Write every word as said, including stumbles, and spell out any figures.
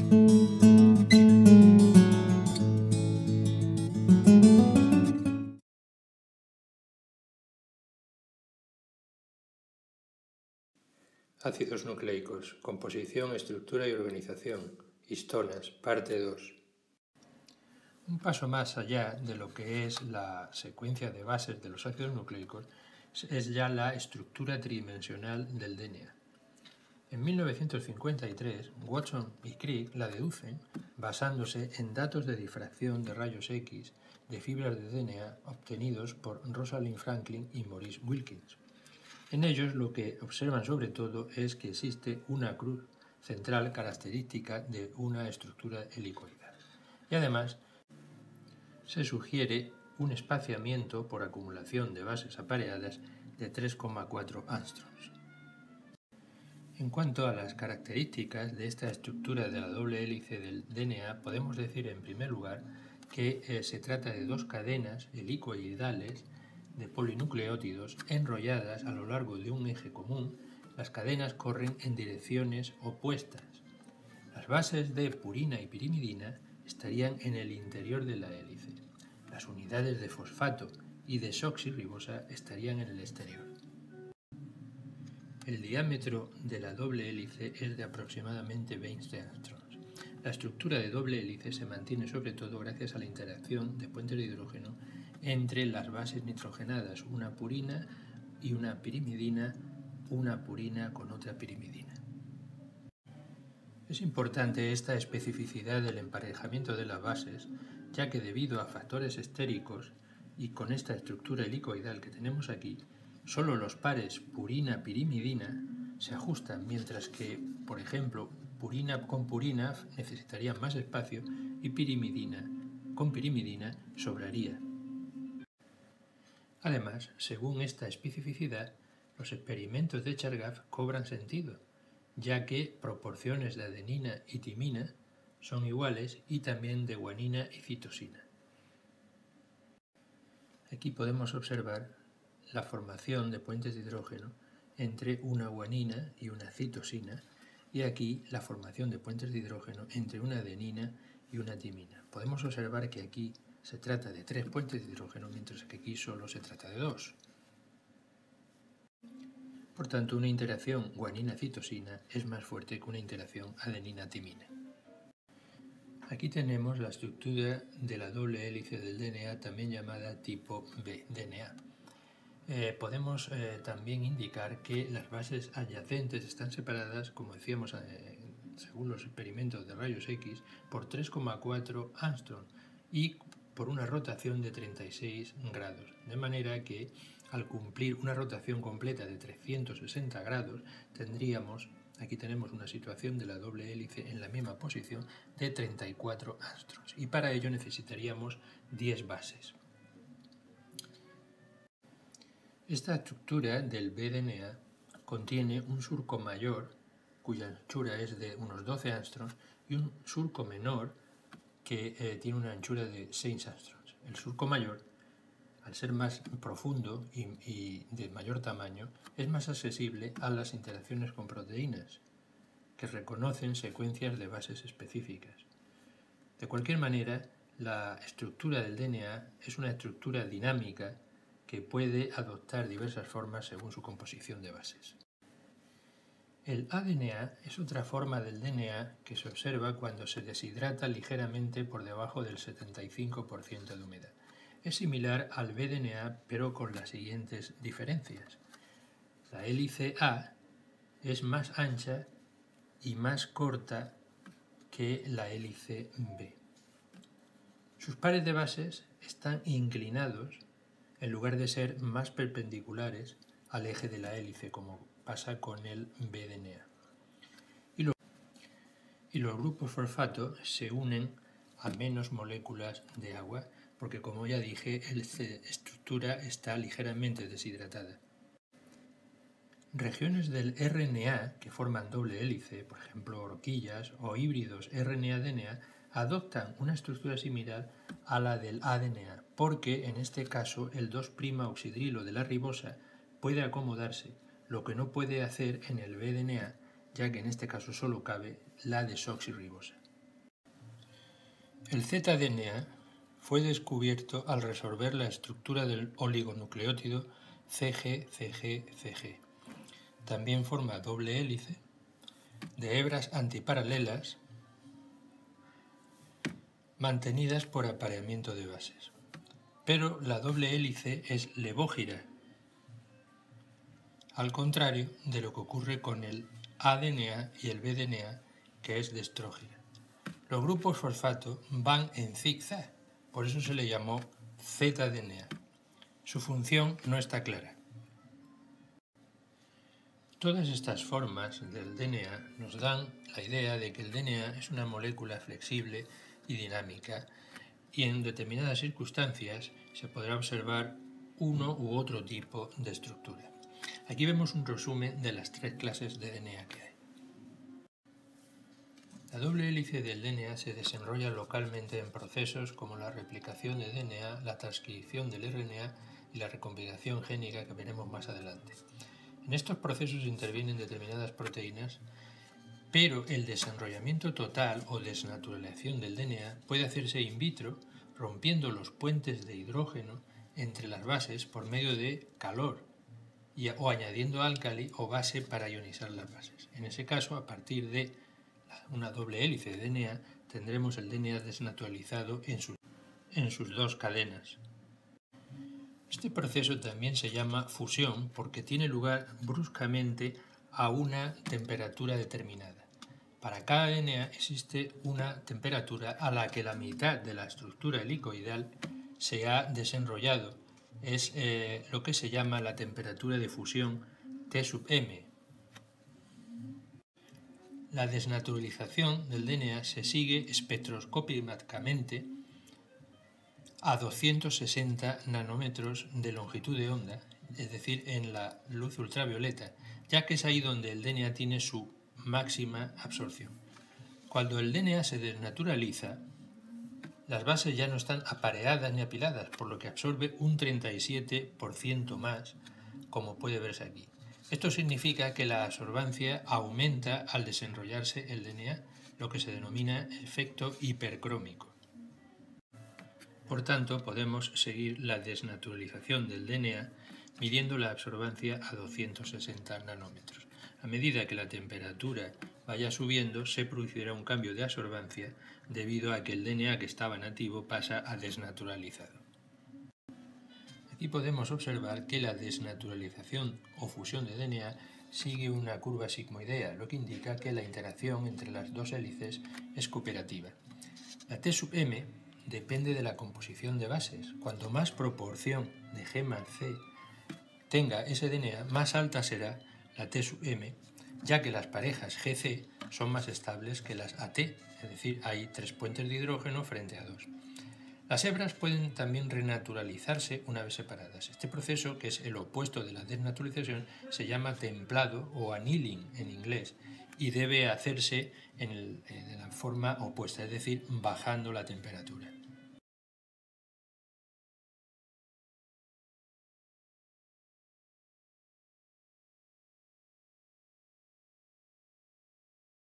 Ácidos nucleicos, composición, estructura y organización. Histonas, parte dos. Un paso más allá de lo que es la secuencia de bases de los ácidos nucleicos es ya la estructura tridimensional del D N A. En mil novecientos cincuenta y tres, Watson y Crick la deducen basándose en datos de difracción de rayos X de fibras de D N A obtenidos por Rosalind Franklin y Maurice Wilkins. En ellos lo que observan sobre todo es que existe una cruz central característica de una estructura helicoidal. Y además se sugiere un espaciamiento por acumulación de bases apareadas de tres coma cuatro angstroms. En cuanto a las características de esta estructura de la doble hélice del D N A, podemos decir en primer lugar que eh, se trata de dos cadenas helicoidales de polinucleótidos enrolladas a lo largo de un eje común. Las cadenas corren en direcciones opuestas. Las bases de purina y pirimidina estarían en el interior de la hélice. Las unidades de fosfato y desoxirribosa estarían en el exterior. El diámetro de la doble hélice es de aproximadamente veinte angstroms. La estructura de doble hélice se mantiene sobre todo gracias a la interacción de puentes de hidrógeno entre las bases nitrogenadas, una purina y una pirimidina, una purina con otra pirimidina. Es importante esta especificidad del emparejamiento de las bases, ya que debido a factores estéricos y con esta estructura helicoidal que tenemos aquí, solo los pares purina-pirimidina se ajustan, mientras que, por ejemplo, purina con purina necesitaría más espacio y pirimidina con pirimidina sobraría. Además, según esta especificidad, los experimentos de Chargaff cobran sentido, ya que proporciones de adenina y timina son iguales y también de guanina y citosina. Aquí podemos observar la formación de puentes de hidrógeno entre una guanina y una citosina, y aquí la formación de puentes de hidrógeno entre una adenina y una timina. Podemos observar que aquí se trata de tres puentes de hidrógeno, mientras que aquí solo se trata de dos. Por tanto, una interacción guanina-citosina es más fuerte que una interacción adenina-timina. Aquí tenemos la estructura de la doble hélice del D N A, también llamada tipo B D N A. Eh, podemos eh, también indicar que las bases adyacentes están separadas, como decíamos, eh, según los experimentos de rayos X, por tres coma cuatro angstroms y por una rotación de treinta y seis grados, de manera que al cumplir una rotación completa de trescientos sesenta grados tendríamos, aquí tenemos una situación de la doble hélice en la misma posición, de treinta y cuatro angstroms, y para ello necesitaríamos diez bases. Esta estructura del B D N A contiene un surco mayor, cuya anchura es de unos doce angstroms, y un surco menor que eh, tiene una anchura de seis angstroms. El surco mayor, al ser más profundo y, y de mayor tamaño, es más accesible a las interacciones con proteínas, que reconocen secuencias de bases específicas. De cualquier manera, la estructura del D N A es una estructura dinámica que puede adoptar diversas formas según su composición de bases. El A D N A es otra forma del D N A que se observa cuando se deshidrata ligeramente por debajo del setenta y cinco por ciento de humedad. Es similar al B D N A, pero con las siguientes diferencias. La hélice A es más ancha y más corta que la hélice B. Sus pares de bases están inclinados en lugar de ser más perpendiculares al eje de la hélice, como pasa con el B D N A. Y los, y los grupos fosfato se unen a menos moléculas de agua, porque como ya dije, la estructura está ligeramente deshidratada. Regiones del R N A que forman doble hélice, por ejemplo horquillas o híbridos R N A D N A, adoptan una estructura similar a la del A D N A, porque en este caso el dos' oxidrilo de la ribosa puede acomodarse, lo que no puede hacer en el B D N A, ya que en este caso solo cabe la desoxirribosa. El Z D N A fue descubierto al resolver la estructura del oligonucleótido C G C G C G. También forma doble hélice de hebras antiparalelas mantenidas por apareamiento de bases. Pero la doble hélice es levógira, al contrario de lo que ocurre con el A D N A y el B D N A, que es destrógira. Los grupos fosfato van en zigzag, por eso se le llamó Z D N A. Su función no está clara. Todas estas formas del D N A nos dan la idea de que el D N A es una molécula flexible y dinámica, y en determinadas circunstancias se podrá observar uno u otro tipo de estructura. Aquí vemos un resumen de las tres clases de D N A que hay. La doble hélice del D N A se desenrolla localmente en procesos como la replicación de D N A, la transcripción del R N A y la recompilación génica que veremos más adelante. En estos procesos intervienen determinadas proteínas, pero el desenrollamiento total o desnaturalización del D N A puede hacerse in vitro, rompiendo los puentes de hidrógeno entre las bases por medio de calor y, o añadiendo álcali o base para ionizar las bases. En ese caso, a partir de una doble hélice de D N A, tendremos el D N A desnaturalizado en, su, en sus dos cadenas. Este proceso también se llama fusión porque tiene lugar bruscamente a una temperatura determinada. Para cada D N A existe una temperatura a la que la mitad de la estructura helicoidal se ha desenrollado. Es eh, lo que se llama la temperatura de fusión T sub m. La desnaturalización del D N A se sigue espectroscópicamente a doscientos sesenta nanómetros de longitud de onda, es decir, en la luz ultravioleta, ya que es ahí donde el D N A tiene su máxima absorción. Cuando el D N A se desnaturaliza, las bases ya no están apareadas ni apiladas, por lo que absorbe un treinta y siete por ciento más, como puede verse aquí. Esto significa que la absorbancia aumenta al desenrollarse el D N A, lo que se denomina efecto hipercrómico. Por tanto, podemos seguir la desnaturalización del D N A midiendo la absorbancia a doscientos sesenta nanómetros. A medida que la temperatura vaya subiendo, se producirá un cambio de absorbancia debido a que el D N A que estaba nativo pasa a desnaturalizado. Aquí podemos observar que la desnaturalización o fusión de D N A sigue una curva sigmoidea, lo que indica que la interacción entre las dos hélices es cooperativa. La T sub m depende de la composición de bases. Cuanto más proporción de G más C tenga ese D N A, más alta será la T sub m, ya que las parejas G C son más estables que las A T, es decir, hay tres puentes de hidrógeno frente a dos. Las hebras pueden también renaturalizarse una vez separadas. Este proceso, que es el opuesto de la desnaturalización, se llama templado o annealing en inglés y debe hacerse en, el, en la forma opuesta, es decir, bajando la temperatura.